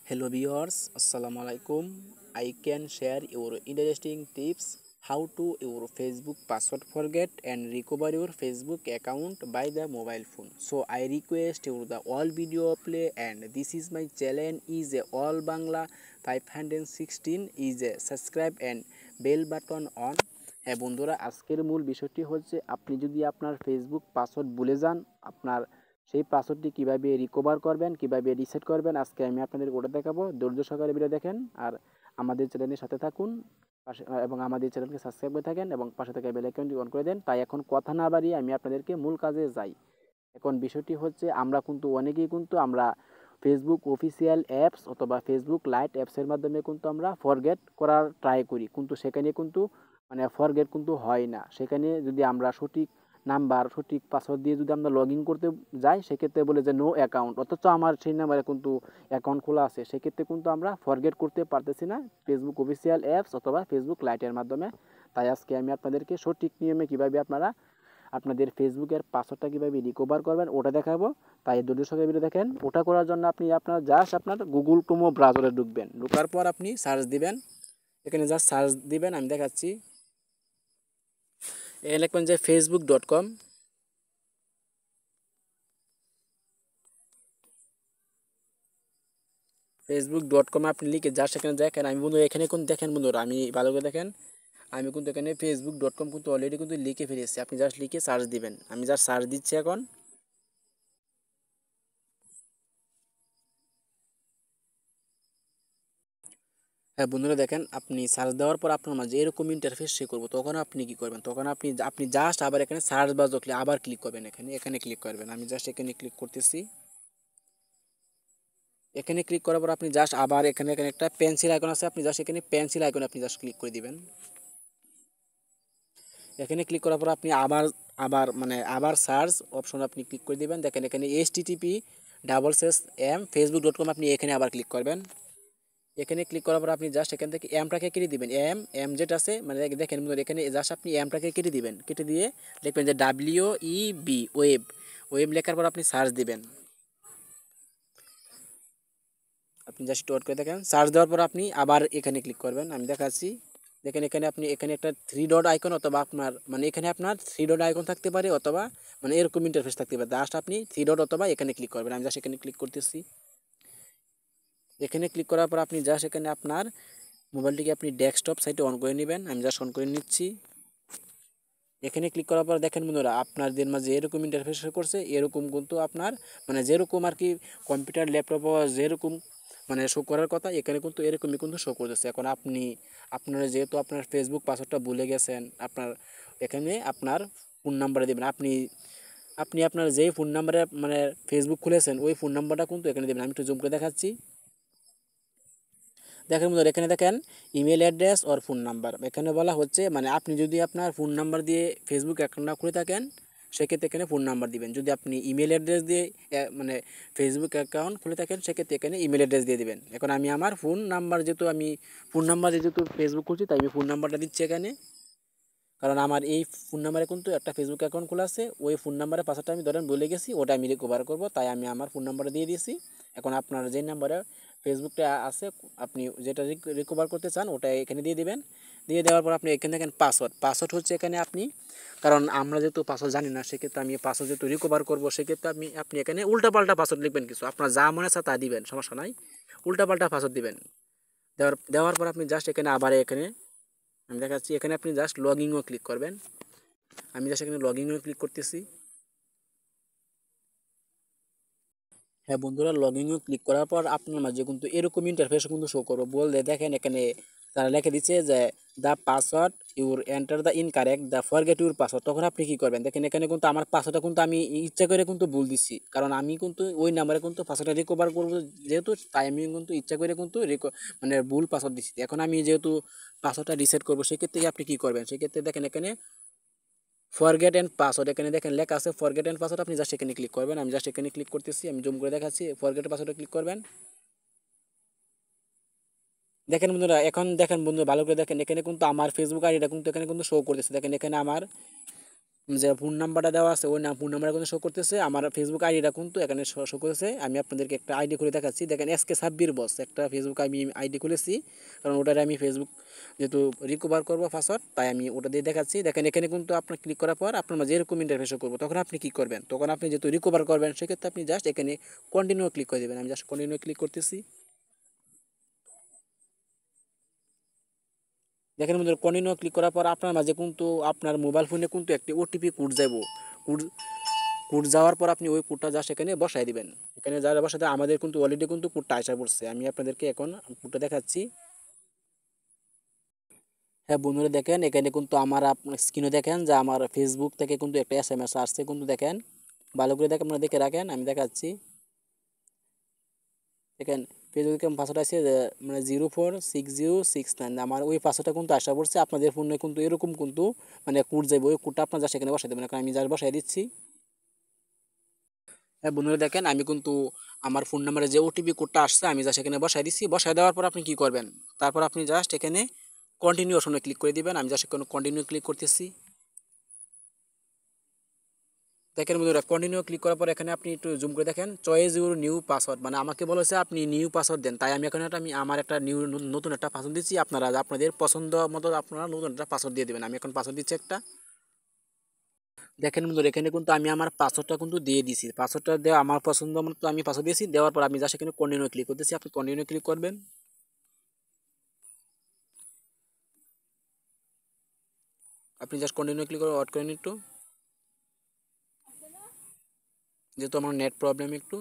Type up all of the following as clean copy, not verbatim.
Hello viewers, Assalamu alaikum. I can share your interesting tips how to your Facebook password forget and recover your Facebook account by the mobile phone. So I request you the all video play and this is my channel is a all Bangla 516 is a subscribe and bell button on. হ্যাঁ বন্ধুরা, আজকের মূল বিষয়টি হচ্ছে আপনি যদি আপনার Facebook password ভুলে যান, আপনার সেই পাসওয়ার্ডটি কীভাবে রিকভার করবেন, কীভাবে রিসেট করবেন, আজকে আমি আপনাদের ওটা দেখাবো। ধৈর্য সহকারে ভিডিও দেখেন আর আমাদের চ্যানেলের সাথে থাকুন পাশে এবং আমাদের চ্যানেলকে সাবস্ক্রাইব করে থাকেন এবং পাশে থাকা বেল আইকনটি অন করে দেন। তাই এখন কথা না বাড়িয়ে আমি আপনাদেরকে মূল কাজে যাই। এখন বিষয়টি হচ্ছে আমরা কিন্তু অনেকেই কিন্তু আমরা ফেসবুক অফিসিয়াল অ্যাপস অথবা ফেসবুক লাইট অ্যাপসের মাধ্যমে কিন্তু আমরা ফরগেট করার ট্রাই করি, কিন্তু সেখানে কিন্তু ফরগেট কিন্তু হয় না। সেখানে যদি আমরা সঠিক নাম্বার সঠিক পাসওয়ার্ড দিয়ে যদি আমরা লগ ইন করতে যাই, সেক্ষেত্রে বলে যে নো অ্যাকাউন্ট, অথচ আমার সেই নাম্বারে কিন্তু অ্যাকাউন্ট খোলা আছে। সেক্ষেত্রে কিন্তু আমরা ফরগেট করতে পারতেছি না ফেসবুক অফিসিয়াল অ্যাপস অথবা ফেসবুক লাইটের মাধ্যমে। তাই আজকে আমি আপনাদেরকে সঠিক নিয়মে কীভাবে আপনারা আপনাদের ফেসবুকের পাসওয়ার্ডটা কীভাবে রিকভার করবেন ওটা দেখাবো। তাই ধৈর্য সহকারে ভিডিও দেখেন। ওটা করার জন্য আপনি আপনার গুগল ক্রোম ব্রাউজারে ঢুকবেন। ঢোকার পর আপনি সার্চ দিবেন, এখানে জাস্ট সার্চ দিবেন, আমি দেখাচ্ছি। এখানে লিখবেন যে facebook.com, facebook.com আপনি লিখে যা সেখানে দেখেন। আমি বন্ধু এখানে কোন দেখেন বন্ধুরা, আমি ভালো করে দেখেন, আমি কিন্তু এখানে facebook.com কিন্তু অলরেডি কিন্তু লিখে ফেলেছি। আপনি জাস্ট লিখে সার্চ দিবেন, আমি জাস্ট সার্চ দিচ্ছি এখন। হ্যাঁ বন্ধুরা দেখেন, আপনি সার্চ দেওয়ার পর আপনার মাঝে এরকম ইন্টারফেস শো করবো। তখন আপনি কি করবেন, তখন আপনি আপনি জাস্ট আবার এখানে সার্চ বাজ লিখলে আবার ক্লিক করবেন, এখানে এখানে ক্লিক করবেন। আমি জাস্ট এখানে ক্লিক করতেছি। এখানে ক্লিক করার পর আপনি জাস্ট আবার এখানে এখানে একটা পেন্সিল আইকন আছে, আপনি জাস্ট এখানে পেন্সিল আইকন আপনি জাস্ট ক্লিক করে দিবেন। এখানে ক্লিক করার পর আপনি আবার আবার আবার সার্চ অপশন আপনি ক্লিক করে দিবেন। দেখেন এখানে http://m facebook.com আপনি এখানে আবার ক্লিক করবেন। এখানে ক্লিক করার পর আপনি জাস্ট এখান থেকে এমটাকে কেটে দিবেন, এম যেটা আছে দেখেন এখানে জাস্ট আপনি এমটাকে কেটে দিবেন। কেটে দিয়ে লিখবেন যে WEB ওয়েব। ওয়েব লেখার পর আপনি সার্চ দিবেন। আপনি জাস্ট ওয়েট করে দেখেন। সার্চ দেওয়ার পর আপনি আবার এখানে ক্লিক করবেন, আমি দেখাচ্ছি। দেখেন এখানে আপনি এখানে একটা 3 ডট আইকন অথবা আপনার এখানে আপনার 3 ডট আইকন থাকতে পারে অথবা এরকম ইন্টারফেস থাকতে পারে। জাস্ট আপনি 3 ডট অথবা এখানে ক্লিক করবেন। আমি জাস্ট এখানে ক্লিক করতেছি। এখানে ক্লিক করার পর আপনি জাস্ট এখানে আপনার মোবাইলটিকে আপনি ডেস্কটপ সাইটে অন করে নেবেন। আমি জাস্ট অন করে নিচ্ছি। এখানে ক্লিক করার পর দেখেন বন্ধুরা, আপনাদের মাঝে এরকম ইন্টারফেস করছে। এরকম কিন্তু আপনার যেরকম আর কি কম্পিউটার ল্যাপটপ যেরকম শো করার কথা, এখানে কিন্তু এরকমই কিন্তু শো করতেছে। এখন আপনারা যেহেতু আপনার ফেসবুক পাসওয়ার্ডটা ভুলে গেছেন, আপনার এখানে আপনার ফোন নাম্বারে দেবেন। আপনি আপনি আপনার যেই ফোন নাম্বারে ফেসবুক খুলেছেন ওই ফোন নাম্বারটা কিন্তু এখানে দেবেন। আমি একটু জুম করে দেখাচ্ছি। দেখেন বন্ধুরা, এখানে দেখেন email address or phone number. এখানে বলা হচ্ছে আপনি যদি আপনার ফোন নাম্বার দিয়ে ফেসবুক অ্যাকাউন্টটা খুলে থাকেন, সেক্ষেত্রে এখানে ফোন নাম্বার দিবেন। যদি আপনি ইমেল অ্যাড্রেস দিয়ে ফেসবুক অ্যাকাউন্ট খুলে থাকেন, সেক্ষেত্রে এখানে ইমেল অ্যাড্রেস দিয়ে দিবেন। এখন আমি আমার ফোন নাম্বার যেহেতু ফেসবুক খুলছি, তাই আমি ফোন নাম্বারটা দিচ্ছি এখানে। কারণ আমার এই ফোন নাম্বারে কিন্তু একটা ফেসবুক অ্যাকাউন্ট খোলা আছে। ওই ফোন নাম্বারের পাসওয়ার্ডটা আমি ধরেন বলে গেছি, ওটা আমি রিকভার করবো, তাই আমি আমার ফোন নাম্বারটা দিয়ে দিয়েছি। এখন আপনার যে নাম্বারে ফেসবুকটা আছে, আপনি যেটা রিকভার করতে চান ওটা এখানে দিয়ে দিবেন। দিয়ে দেওয়ার পর আপনি এখানে দেখেন পাসওয়ার্ড হচ্ছে এখানে আপনি, কারণ আমরা যেহেতু পাসওয়ার্ড জানি না, সেক্ষেত্রে আমি পাসওয়ার্ড যেহেতু রিকভার করবো, সেক্ষেত্রে আপনি এখানে উল্টাপাল্টা পাসওয়ার্ড লিখবেন। কিছু আপনার যা মনে আছে তা দিবেন, সমস্যা নাই। উল্টাপাল্টা পাসওয়ার্ড দিবেন। দেওয়ার পর আপনি জাস্ট এখানে আবার এখানে আমি দেখাচ্ছি, এখানে আপনি জাস্ট লগ ইনও ক্লিক করবেন। আমি জাস্ট এখানে লগ ইনও ক্লিক করতেছি। হ্যাঁ বন্ধুরা, লগ ইনও ক্লিক করার পর আপনার মাঝে কিন্তু এরকম ইন্টারফেস কিন্তু শো করবো। বলতে দেখেন এখানে তারা লিখে দিচ্ছে যে the password your enter the incorrect, the forget your password. তখন আপনি কী করবেন, দেখেন এখানে কিন্তু আমার পাসওয়ার্ডটা কিন্তু আমি ইচ্ছা করে কিন্তু ভুল দিচ্ছি, কারণ আমি কিন্তু ওই নাম্বারে কিন্তু পাসওয়ার্ডটা রিকভার করবো যেহেতু, তাই আমি কিন্তু ইচ্ছা করে কিন্তু ভুল পাসওয়ার্ড দিচ্ছি। এখন আমি যেহেতু পাসওয়ার্ডটা রিসেট করবো, সেক্ষেত্রে আপনি কী করবেন, সেক্ষেত্রে দেখেন এখানে ফরগেট অ্যান্ড পাসওয়ার্ড এখানে দেখেন লেখা আছে ফরগেট অ্যান্ড পাসওয়ার্ড। আপনি জাস্ট এখানে ক্লিক করবেন। আমি জাস্ট এখানে ক্লিক করতেছি, আমি জুম করে দেখাচ্ছি। ফরগেট পাসওয়ার্ডে ক্লিক করবেন। দেখেন বন্ধুরা, এখন দেখেন বন্ধু ভালো করে দেখেন, এখানে কিন্তু আমার ফেসবুক আইডিটা কিন্তু এখানে কিন্তু শো করতেছে। দেখেন এখানে আমার যে ফোন নাম্বারটা দেওয়া আছে ওই ফোন নাম্বারটা কিন্তু শো করতেছে, আমার ফেসবুক আইডিটা কিন্তু এখানে শো করতেছে। আমি আপনাদেরকে একটা আইডি খুলে দেখাচ্ছি। দেখেন এসকে সাব্বির বস একটা ফেসবুক আমি আইডি খুলেছি, কারণ ওটারে আমি ফেসবুক যেহেতু রিকভার করবো পাসওয়ার্ড, তাই আমি ওটা দিয়ে দেখাচ্ছি। দেখেন এখানে কিন্তু আপনার ক্লিক করার পর আপনার মাঝে এরকম ইন্টারফেস করবো, তখন আপনি কী করবেন, তখন আপনি যেহেতু রিকভার করবেন সেক্ষেত্রে আপনি জাস্ট এখানে কন্টিনিউ ক্লিক করে দেবেন। আমি জাস্ট কন্টিনিউ ক্লিক করতেছি। দেখেন বন্ধুরা, কন্টিনিউ ক্লিক করার পর আপনার মাঝে কিন্তু আপনার মোবাইল ফোনে কিন্তু একটি ওটিপি কোড যাব। কোড কোড যাওয়ার পর আপনি ওই কোডটা জাস্ট এখানে বসাই দিবেন। এখানে যারা বসাতে আমাদের কিন্তু অলরেডি কিন্তু কোডটা আসা পড়ছে। আমি আপনাদেরকে এখন কোডটা দেখাচ্ছি। হ্যাঁ বন্ধুরা, দেখেন এখানে কিন্তু আমার আপনার স্ক্রিনে দেখেন যে আমার ফেসবুক থেকে কিন্তু একটা SMS আসছে, কিন্তু দেখেন ভালো করে দেখেন, আপনারা দেখে রাখেন, আমি দেখাচ্ছি। দেখেন ফেসবুকে পাসওয়ার্ড আছে মানে 046069, আমার ওই পাসওয়ার্ডটা কিন্তু আসা পড়ছে। আপনাদের ফোনে কিন্তু এরকম কিন্তু মানে কোড যাবে, ওই কোডটা আপনার জাস্ট এখানে বসাই দেবেন। এখন আমি জাস্ট বসাই দিচ্ছি। হ্যাঁ বন্ধুরা, দেখেন আমি কিন্তু আমার ফোন নাম্বারে যে ওটিপি কোডটা আসছে আমি জাস্ট এখানে বসাই দিচ্ছি। বসাই দেওয়ার পর আপনি কি করবেন, তারপর আপনি জাস্ট এখানে কন্টিনিউ অপশনে ক্লিক করে দিবেন। আমি জাস্ট এখানে কন্টিনিউ ক্লিক করতেছি। দেখেন বন্ধুরা, কন্টিনিউ ক্লিক করার পর এখানে আপনি একটু জুম করে দেখেন চয়েস ইউর নিউ পাসওয়ার্ড, মানে আমাকে বলেছে আপনি নিউ পাসওয়ার্ড দেন, তাই আমি এখন আমি আমার একটা নতুন একটা পাসওয়ার্ড দিচ্ছি। আপনারা আপনাদের পছন্দ মতো আপনারা নতুন একটা পাসওয়ার্ড দিয়ে দেবেন। আমি এখন পাসওয়ার্ড দিচ্ছি একটা। দেখেন বন্ধুরা, এখানে কিন্তু আমি আমার পাসওয়ার্ডটা কিন্তু দিয়ে দিছি। পাসওয়ার্ডটা দেওয়া আমার পছন্দ মতো আমি পাসওয়ার্ড দিয়েছি। দেওয়ার পর আমি জাস্ট এখানে কন্টিনিউ ক্লিক করতেছি। আপনি কন্টিনিউ ক্লিক করবেন। আপনি জাস্ট কন্টিনিউ ক্লিক করে ওয়েট করেন একটু, যেহেতু আমার নেট প্রবলেম একটু।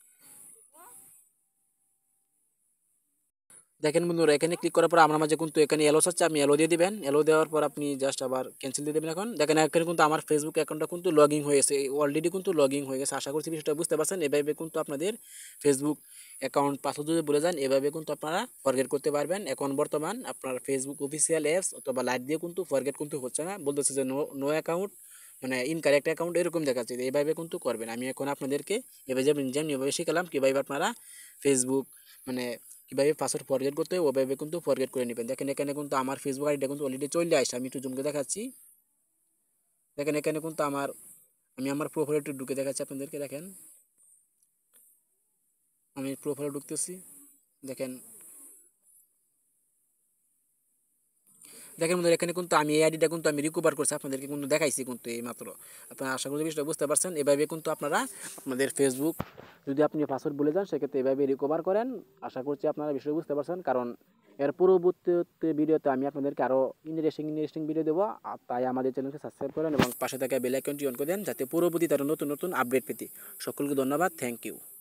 দেখেন বন্ধুরা, এখানে ক্লিক করার পর আমার মাঝে কিন্তু এখানে এলো হচ্ছে, আপনি এলো দিয়ে দিবেন। এলো দেওয়ার পর আপনি জাস্ট আবার ক্যান্সেল দিয়ে দেবেন। এখন দেখেন এখানে কিন্তু আমার ফেসবুক অ্যাকাউন্টটা কিন্তু লগইন হয়েছে, অলরেডি কিন্তু লগইন হয়ে গেছে। আশা করছি বিষয়টা বুঝতে পারছেন। এভাবে কিন্তু আপনাদের ফেসবুক অ্যাকাউন্ট পাসওয়ার্ড যদি বলে যান, এভাবে কিন্তু আপনারা ফরগেট করতে পারবেন। এখন বর্তমান আপনার ফেসবুক অফিসিয়াল অ্যাপস অথবা লাইট দিয়ে কিন্তু ফরগেট কিন্তু হচ্ছে না, বলতেছে যে নো নো অ্যাকাউন্ট মানে ইনকারেক্ট অ্যাকাউন্ট এরকম দেখাচ্ছে। এইভাবে কিন্তু করবেন। আমি এখন আপনাদেরকে এভাবে যেমন শিখালাম কীভাবে আপনারা ফেসবুক মানে কীভাবে পাসওয়ার্ড ফরগেট করতে হয় ওভাবে কিন্তু ফরগেট করে নেবেন। দেখেন এখানে কিন্তু আমার ফেসবুক আইডিটা কিন্তু অলরেডি চলে আসছে। আমি একটু জুমকে দেখাচ্ছি। দেখেন এখানে কিন্তু আমি আমার প্রোফাইলে একটু ঢুকে দেখাচ্ছি আপনাদেরকে। দেখেন আমি প্রোফাইলে ঢুকতেছি। দেখেন দেখেন বন্ধুরা, এখানে কিন্তু আমি এই আইডিটা কিন্তু আমি রিকভার করছি, আপনাদেরকে কিন্তু দেখাইছি কিন্তু এই মাত্র। আপনারা আশা করি বিষয়টা বুঝতে পারছেন। এভাবে কিন্তু আপনারা আপনাদের ফেসবুক যদি আপনি পাসওয়ার্ড ভুলে যান সেক্ষেত্রে এভাবে রিকভার করেন। আশা করছি আপনারা বিষয়টা বুঝতে পারছেন, কারণ এর পরবর্তী ভিডিওতে আমি আপনাদেরকে আরও ইন্টারেস্টিং ভিডিও দেবো। তাই আমাদের চ্যানেলকে সাবস্ক্রাইব করেন এবং পাশে থাকা বেল আইকনটি অন করে দেন, যাতে পরবর্তীতে আরও নতুন নতুন আপডেট পেতে। সকলকে ধন্যবাদ, থ্যাংক ইউ।